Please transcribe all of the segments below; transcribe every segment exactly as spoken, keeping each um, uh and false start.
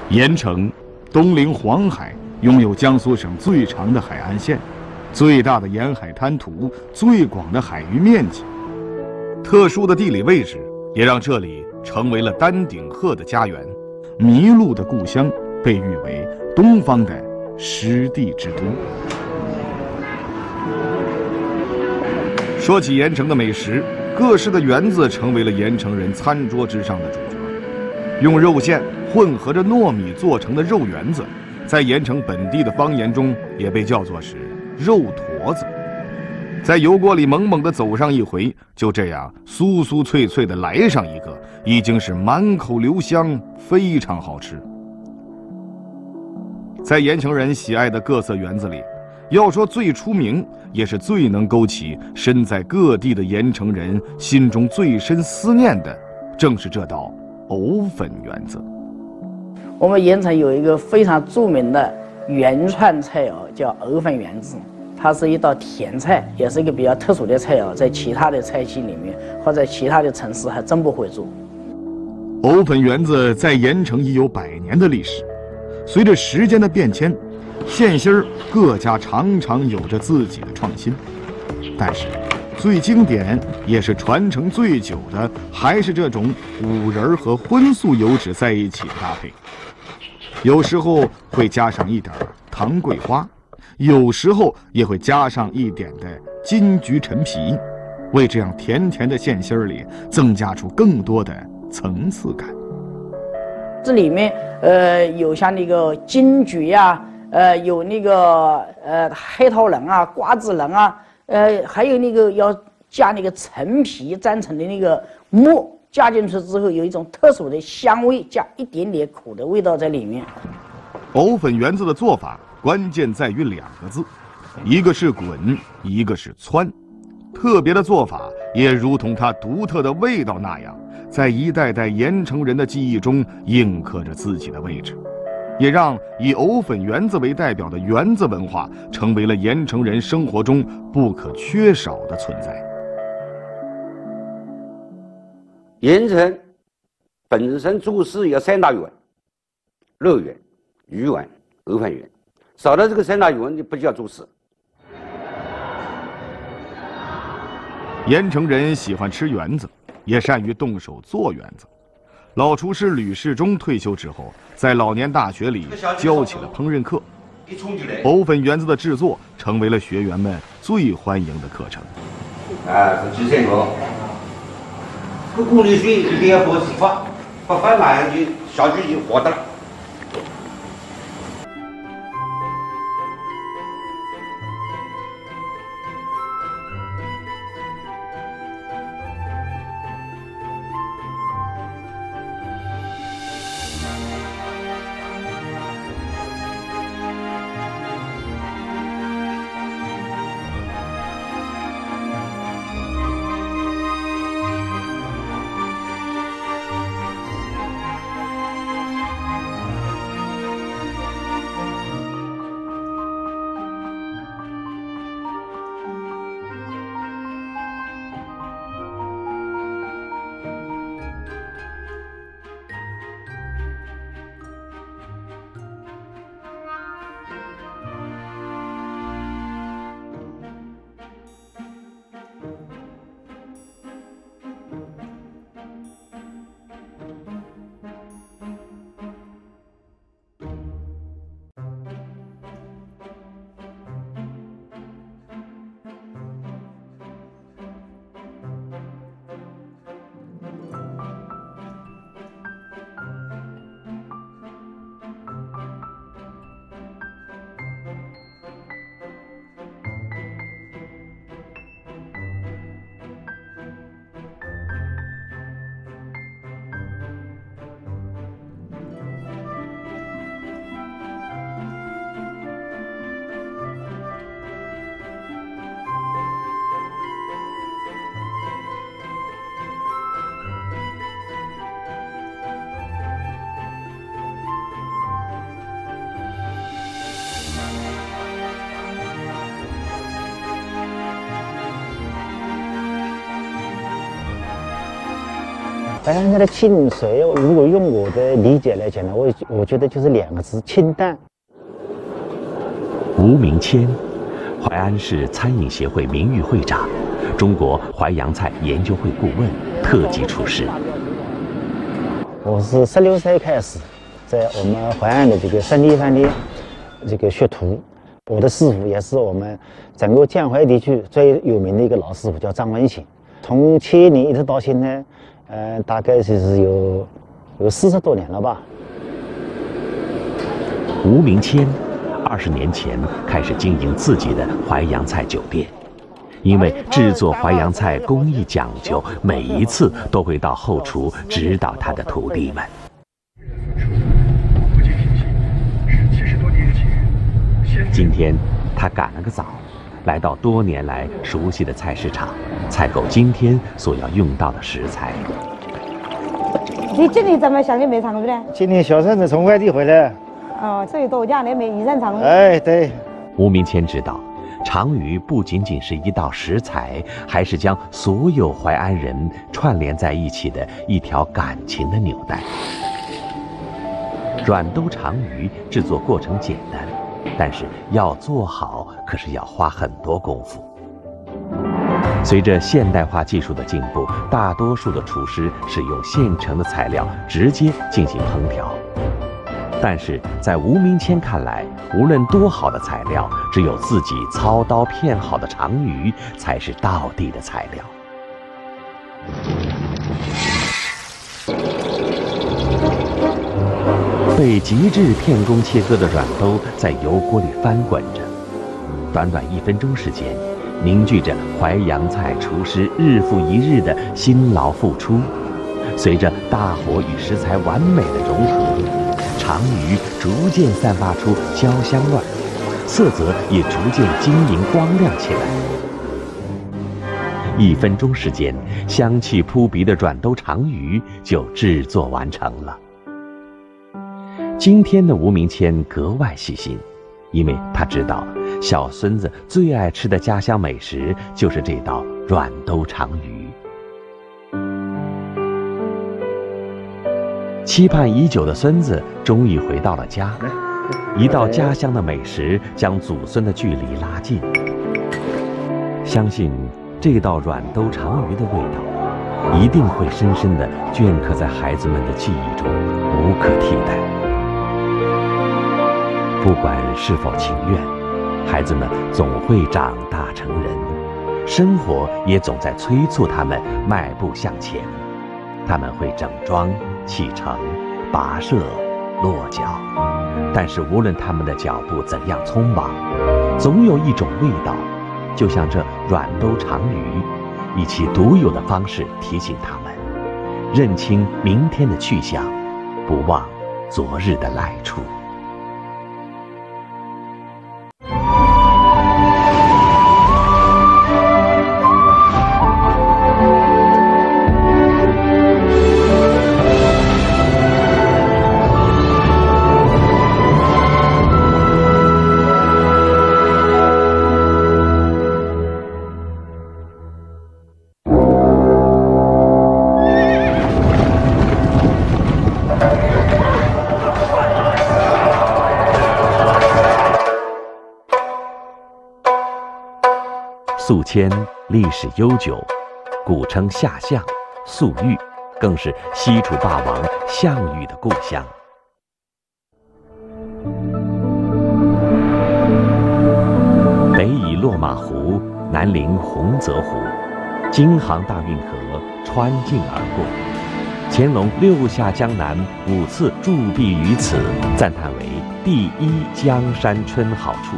盐城东临黄海，拥有江苏省最长的海岸线、最大的沿海滩涂、最广的海域面积。特殊的地理位置也让这里成为了丹顶鹤的家园，麋鹿的故乡，被誉为东方的湿地之都。说起盐城的美食，各式的圆子成为了盐城人餐桌之上的主角。用肉馅混合着糯米做成的肉圆子，在盐城本地的方言中也被叫做是肉坨子。在油锅里猛猛地走上一回，就这样酥酥脆脆地来上一个，已经是满口留香，非常好吃。在盐城人喜爱的各色圆子里，要说最出名，也是最能勾起身在各地的盐城人心中最深思念的，正是这道藕粉圆子。 我们盐城有一个非常著名的原创菜肴，叫藕粉圆子。它是一道甜菜，也是一个比较特殊的菜肴，在其他的菜系里面或者其他的城市还真不会做。 藕粉圆子在盐城已有百年的历史，随着时间的变迁，馅心儿各家常常有着自己的创新，但是最经典也是传承最久的，还是这种五仁和荤素油脂在一起的搭配。有时候会加上一点糖桂花，有时候也会加上一点的金桔陈皮，为这样甜甜的馅心儿里增加出更多的层次感。 这里面呃有像那个金桔呀、啊，呃有那个呃黑桃仁啊、瓜子仁啊，呃还有那个要加那个陈皮粘成的那个末，加进去之后有一种特殊的香味，加一点点苦的味道在里面。 藕粉圆子的做法关键在于两个字，一个是滚，一个是汆。特别的做法也如同它独特的味道那样，在一代代盐城人的记忆中印刻着自己的位置，也让以藕粉圆子为代表的圆子文化成为了盐城人生活中不可缺少的存在。 盐城本身做事有三大圆：肉圆、鱼圆、藕粉圆。少了这个三大圆就不叫做事。 盐城人喜欢吃圆子，也善于动手做圆子。老厨师吕世忠退休之后，在老年大学里教起了烹饪课。藕粉圆子的制作成为了学员们最欢迎的课程。 啊，是鸡三个，这锅里水一定要保持发，不发马上就下去就活的了。 淮扬菜的精髓，如果用我的理解来讲呢，我我觉得就是两个字：清淡。 吴明谦，淮安市餐饮协会名誉会长，中国淮扬菜研究会顾问、特级厨师。 我是十六岁开始在我们淮安的这个三 D 饭店这个学徒。我的师傅也是我们整个江淮地区最有名的一个老师傅，叫张文兴。从七年一直到现在，呃，大概就是有有四十多年了吧。 吴明谦二十年前开始经营自己的淮扬菜酒店，因为制作淮扬菜工艺讲究，每一次都会到后厨指导他的徒弟们。今天他赶了个早，来到多年来熟悉的菜市场，采购今天所要用到的食材。 你今天怎么想去买肠鱼呢？ 今天小孙子从外地回来。 哦，所以到家来买一人肠鱼。 哎，对。 吴明谦知道，肠鱼不仅仅是一道食材，还是将所有淮安人串联在一起的一条感情的纽带。软兜肠鱼制作过程简单，但是要做好，可是要花很多功夫。随着现代化技术的进步，大多数的厨师使用现成的材料直接进行烹调。但是在吴明谦看来，无论多好的材料，只有自己操刀片好的肠鱼才是道地的材料。被极致片工切割的软兜在油锅里翻滚着，短短一分钟时间，凝聚着淮扬菜厨师日复一日的辛劳付出。随着大火与食材完美的融合，肠鱼逐渐散发出焦香味儿，色泽也逐渐晶莹光亮起来。一分钟时间，香气扑鼻的软兜肠鱼就制作完成了。今天的吴明谦格外细心，因为他知道小孙子最爱吃的家乡美食就是这道软兜肠鱼。期盼已久的孙子终于回到了家，一道家乡的美食将祖孙的距离拉近。相信这道软兜肠鱼的味道，一定会深深地镌刻在孩子们的记忆中，无可替代。不管是否情愿，孩子们总会长大成人，生活也总在催促他们迈步向前。他们会整装启程、跋涉、落脚，但是无论他们的脚步怎样匆忙，总有一种味道，就像这软兜肠鱼，以其独有的方式提醒他们认清明天的去向，不忘昨日的来处。宿迁历史悠久，古称下象、宿豫，更是西楚霸王项羽的故乡。北倚落马湖，南临洪泽湖，京杭大运河穿境而过。乾隆六下江南，五次驻跸于此，赞叹为第一江山春好处。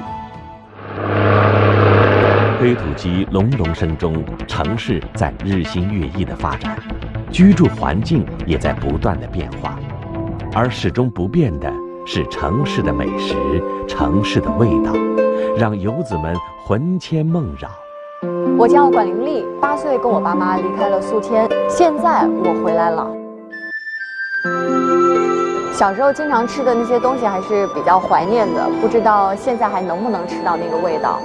推土机隆隆声中，城市在日新月异的发展，居住环境也在不断的变化，而始终不变的是城市的美食，城市的味道，让游子们魂牵梦绕。 我叫管玲丽，八岁跟我爸妈离开了宿迁，现在我回来了。小时候经常吃的那些东西还是比较怀念的，不知道现在还能不能吃到那个味道。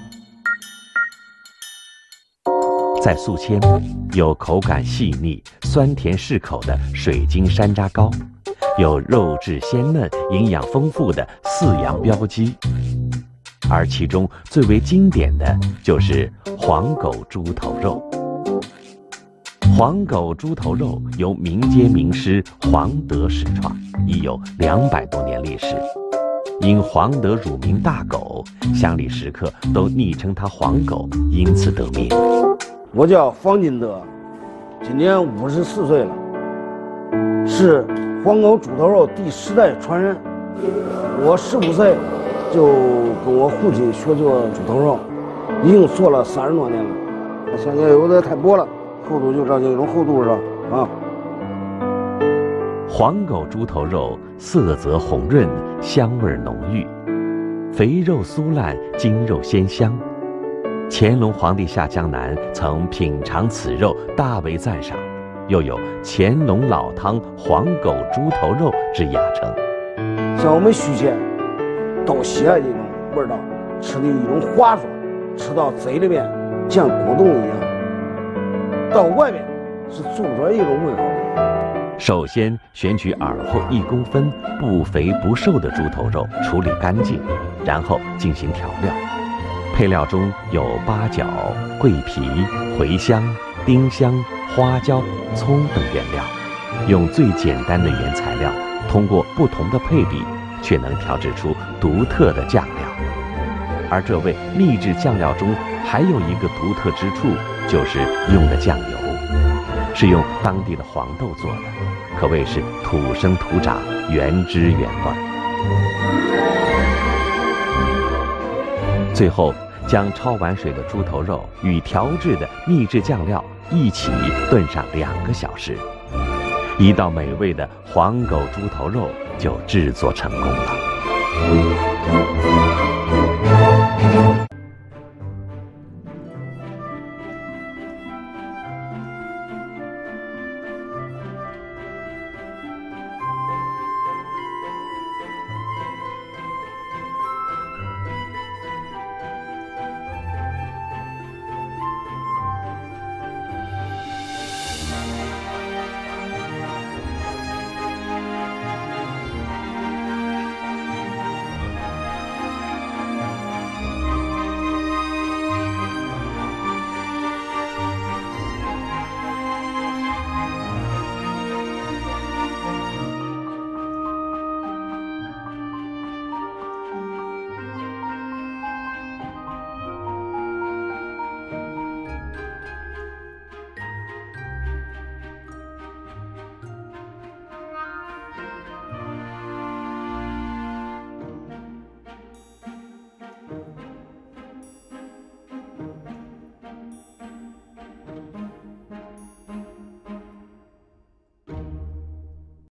在宿迁，有口感细腻、 酸甜适口的水晶山楂糕，有肉质鲜嫩、营养丰富的四羊标鸡，而其中最为经典的就是黄狗猪头肉。黄狗猪头肉由民间名师黄德始创，已有两百多年历史。因黄德乳名大狗，乡里食客都昵称它黄狗，因此得名。 我叫方金德，今年五十四岁了，是黄狗猪头肉第十代传人。我十五岁就跟我父亲学做猪头肉，已经做了三十多年了。现在有的太薄了，厚度就照这种厚度上啊。 黄狗猪头肉色泽红润，香味浓郁，肥肉酥烂，筋肉鲜香。乾隆皇帝下江南曾品尝此肉，大为赞赏，又有乾隆老汤黄狗猪头肉之雅称。 像我们续前都喜爱这种味道，吃的一种滑爽，吃到嘴里面像果冻一样，到外面是做不出来一种味道。 首先选取耳后一公分、不肥不瘦的猪头肉，处理干净，然后进行调料。配料中有八角、桂皮、茴香、丁香、花椒、葱等原料，用最简单的原材料，通过不同的配比，却能调制出独特的酱料。而这味秘制酱料中还有一个独特之处，就是用的酱油是用当地的黄豆做的，可谓是土生土长，原汁原味。最后将焯完水的猪头肉与调制的秘制酱料一起炖上两个小时，一道美味的黄狗猪头肉就制作成功了。